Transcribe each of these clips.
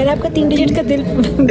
मैंने आपका 3 डिजिट का दिल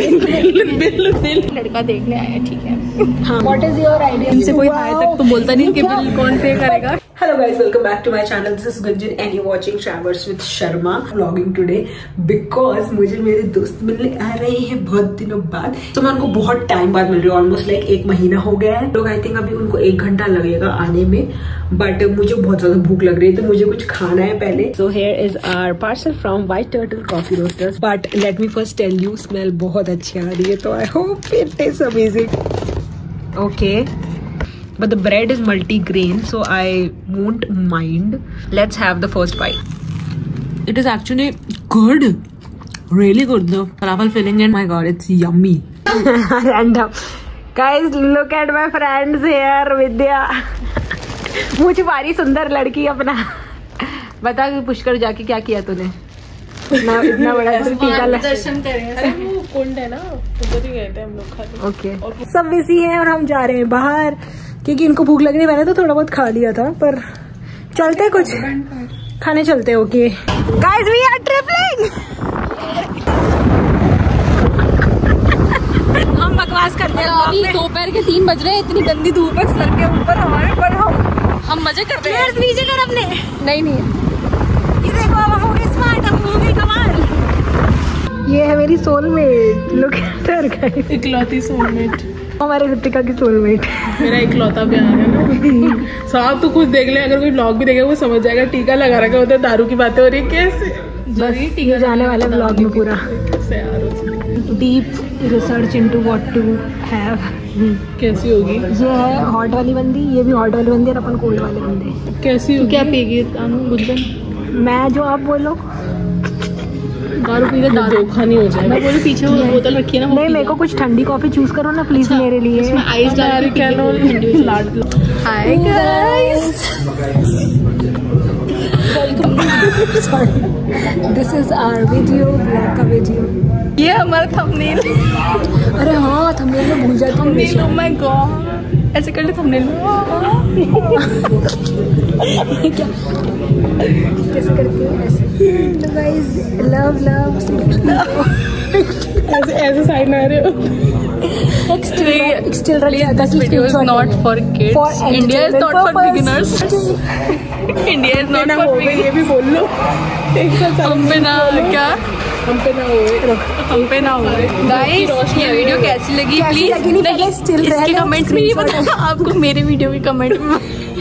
लड़का देखने आया, ठीक है। हाँ। What is your idea? इनसे कोई आए तक तो बोलता नहीं कि बिल कौन पे करेगा। Hello guys, welcome back to my channel. This is Gunjan and you're watching Travels with Sharma. Vlogging today because मुझे मेरे दोस्त मिलने आ रहे हैं बहुत दिनों बाद। तो मैं उनको बहुत टाइम बाद मिल रही हूँ, ऑलमोस्ट लाइक 1 महीना हो गया है। लोग आई थिंक अभी उनको 1 घंटा लगेगा आने में, बट मुझे बहुत ज्यादा भूख लग रही है तो मुझे कुछ खाना है पहले। So here is our parcel from White Turtle Coffee Roasters. But let me first tell you, smell बहुत अच्छी आ रही है, तो I hope it tastes amazing. Okay. But the bread is multi-grain, so I won't mind. Let's have the first bite. It is actually good, really good. The falafel filling, and my god, it's yummy. Random, guys, look at my friends here. Vidya, मुझ बारी सुंदर लड़की अपना बता पुष्कर जाके क्या किया तूने? इतना बड़ा दर्शन करेंगे। वो कुंड है ना, उधर ही गए थे हम लोग खाने। ओके, सब बिजी हैं और हम जा रहे हैं बाहर क्योंकि इनको भूख लग रही है। मैंने तो थोड़ा बहुत खा लिया था, पर चलते कुछ खाने चलते। Okay guys, we are tripling. हम बकवास करते हैं। अभी दोपहर के 3 बज रहे हैं, इतनी गंदी धूप है सर के ऊपर हमारे, पर हम मजे करते हैं। नीचे कर अपने। नहीं ये देखो, अब हम हो गए स्मार्ट, हम हो गए कमाल। ये है मेरी soulmate. Look at her guys, इकलौती सोलमेट, हमारे ऋतिका की सोलमेट। मेरा इकलौता प्यार है ना। साहब तू खुद देख ले, अगर कोई ब्लॉग भी देखेगा वो समझ जाएगा टीका लगा रखा होता है, दारू की बातें हो रही है। कैसे टीका जाने वाला ब्लॉग में पूरा deep research into what to have. कैसी होगी? ये है हॉट वाली बंदी, ये भी हॉट वाली बंदी, और अपन कोल्ड वाले बंदे। कैसी होगी? क्या पिएगी गुंजन? मैं जो आप बोलो, दारू पी रहे, धोखा नहीं हो जाए। मैं बोली पीछे वो बोतल रखी है ना। नहीं, मेरे को कुछ ठंडी कॉफी चूज करो ना प्लीज। मेरे लिए इसमें आइस डाल के hi guys, this is our video, vlog का वीडियो। ये हमारा थंबनेल। अरे हाँ, थंबनेल में भूल जाती हूँ। ओह माय गॉड, ऐसे कर ले थंबनेल में। क्या कैसे करते हैं? ऐसे गाइस, लव लव ऐसे साइड में आ रहे हो। Still this video is not for kids. India is not for beginners. India is not for beginners. ये भी बोल लो। हम पे ना क्या? हम पे ना हो। गाइस, ये वीडियो कैसी लगी प्लीज नहीं, इसके कमेंट्स में नहीं बताना आपको, मेरे वीडियो के कमेंट में।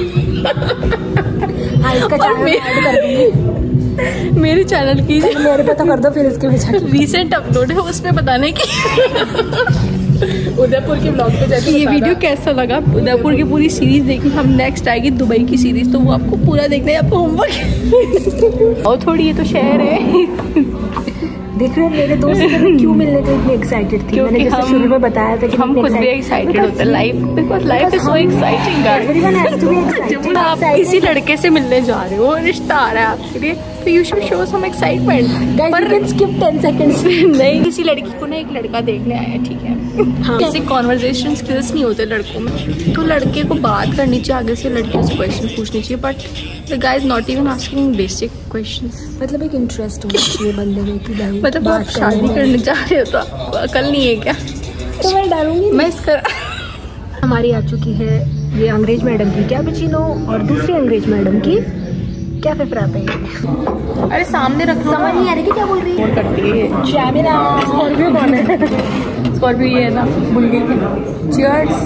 इसका चैनल ऐड कर दूंगी मेरे चैनल की। मेरे पे तो कर दो, फिर इसके पीछे रिसेंट अपलोड है, उसमें बताने की उदयपुर के ब्लॉग पे जाके ये वीडियो कैसा लगा। उदयपुर की पूरी सीरीज देखी, हम नेक्स्ट आएगी दुबई की सीरीज, तो वो आपको पूरा देखना है। आपको होमवर्क और थोड़ी, ये तो शहर है। देख रहे हो मेरे दोस्त क्यों मिलने के इतने एक्साइटेड थी। मैंने जैसे शुरू में बताया था कि हम खुद भी एक्साइटेड होते हैं। Life, because life is so exciting guys. आप किसी लड़के से मिलने जा रहे हो, रिश्ता आ रहा है आपके लिए, तो you should show some excitement. पर स्किप 10 सेकंड्स। नहीं, किसी लड़की को ना एक लड़का देखने आया, ठीक है। हाँ। किसी कॉन्वर्जेशन स्किल्स नहीं होते लड़कों में, तो लड़के को बात करनी चाहिए, आगे से लड़कियों से क्वेश्चन पूछनी चाहिए, but the guys not even asking basic questions. मतलब एक इंटरेस्ट होना चाहिए बंदे में कि भाई, मतलब आप शादी करने जा रहे हो तो आपको अकल नहीं है क्या? तो मैं डालूंगी। मैं इसका हमारी आ चुकी है ये अंग्रेज मैडम की कैपुचिनो, और दूसरी अंग्रेज मैडम की क्या फेफड़ा पे। अरे सामने रख लो, समझ नहीं आ रही कि क्या बोल रही है। करती है शैमिना। स्कॉर्पियो कौन है? स्कॉर्पियो ये है ना, भूल गई। चीयर्स।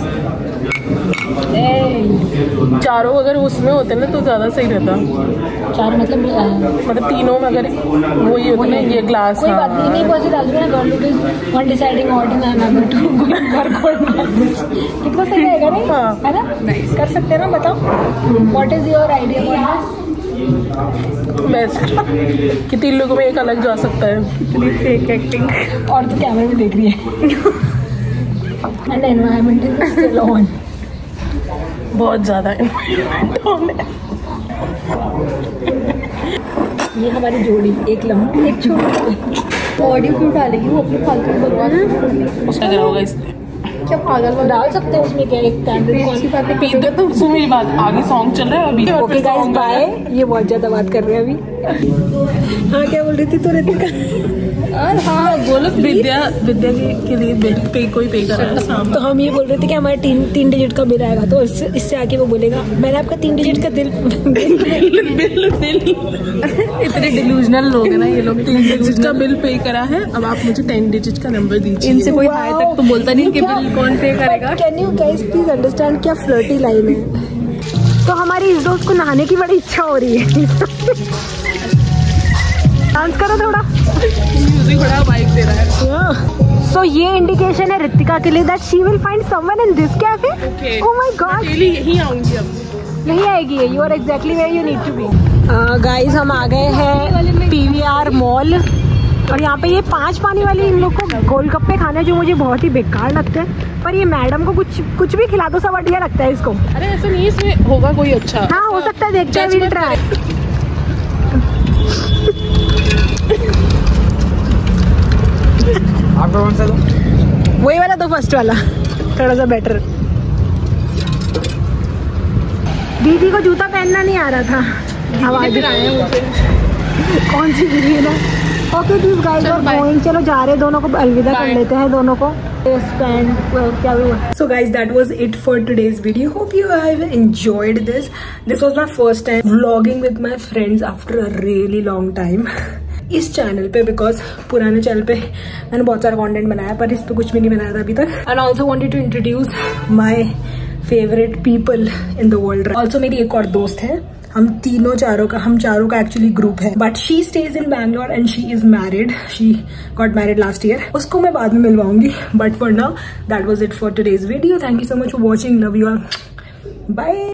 चारों अगर उसमें होते ना तो ज्यादा सही रहता। चारों मतलब तीनों में अगर वो ही होते ना, ये ग्लास। कोई बात नहीं, नहीं पॉसिबल डाल देना। Girl is one deciding order and another two घर खोल। कितना सही रहेगा नहीं? हाँ, है ना? कर सकते हैं ना, बताओ। What is your idea? Best कि 3 लोगों में एक अलग जा सकता है। इतनी फेक एक्टिंग। और तो कैमरे में देख रही है। And environment is still on. बहुत ज्यादा एनवायरनमेंट ऑन है। ये हमारी जोड़ी, एक लंबी एक छोटी। ऑडियो क्यों डालेगी वो अपनी फालतू बकवास? उसका क्या होगा इसमें? क्या पागल डाल सकते हैं उसमें, क्या एक अच्छी बात है। तो सुन मेरी बात, आगे सॉन्ग चल रहा है अभी। Okay guys bye. ये बहुत ज्यादा बात कर रहे हैं अभी। हाँ क्या बोल रही थी तो ऋतिका? हाँ बोलो विद्या के लिए बिल कोई पे कर रहा है। तो हम ये बोल रहे थे कि हमारे तीन डिजिट का बिल आएगा, तो इससे आके वो बोलेगा मैंने आपका 3 डिजिट का बिल इतने डिल्यूजनल लोग हैं ना ये लोग। 3 डिजिट का बिल पे करा है, अब आप मुझे 10 डिजिट का नंबर दीजिए। इनसे कोई हाय तक तो बोलता नहीं कि बिल कौन पे करेगा। Can you guys please understand क्या फ्लर्टी लाइन है। तो हमारी इस दोस्त को नहाने की बड़ी इच्छा हो रही है। डांस करो थोड़ा, म्यूजिक बड़ा वाइब दे रहा है। So ये इंडिकेशन है रितिका के लिए that she will find someone in this cafe. Okay. Oh my God. यहीं आऊंगी अब। नहीं आएगी, you are exactly where you need to be. Guys हम आ गए हैं PVR मॉल और यहाँ पे ये 5 पानी वाली इन लोग को गोलगप्पे खाने जो मुझे बहुत ही बेकार लगते हैं, पर ये मैडम को कुछ भी खिला दो सब बढ़िया लगता है इसको। अरे ऐसा नहीं, इसमें होगा कोई अच्छा। हाँ हो सकता है, देखते हैं, विल ट्राई। आपको कौन सा दो? वही वाला दो, फर्स्ट वाला थोड़ा सा बेटर। दीदी को जूता पहनना नहीं आ रहा था, आवाज आया मुझे। कौन सी दीदी है ना। Okay this guys are going, चलो जा रहे, दोनों को अलविदा कर लेते हैं दोनों को। So guys, that was it for today's video. Hope you have enjoyed this. This was my first time vlogging with my friends after a really long time. इस चैनल पे, बिकॉज पुराने चैनल पे मैंने बहुत सारा कंटेंट बनाया पर इस पे कुछ भी नहीं बनाया था अभी तक। And also wanted to introduce my favourite people in the world. Also मेरी एक और दोस्त है, हम चारों का एक्चुअली ग्रुप है, but she stays in Bangalore and she is married. She got married last year, उसको मैं बाद में मिलवाऊंगी। But for now that was it for today's video. Thank you so much for watching, love you all, bye.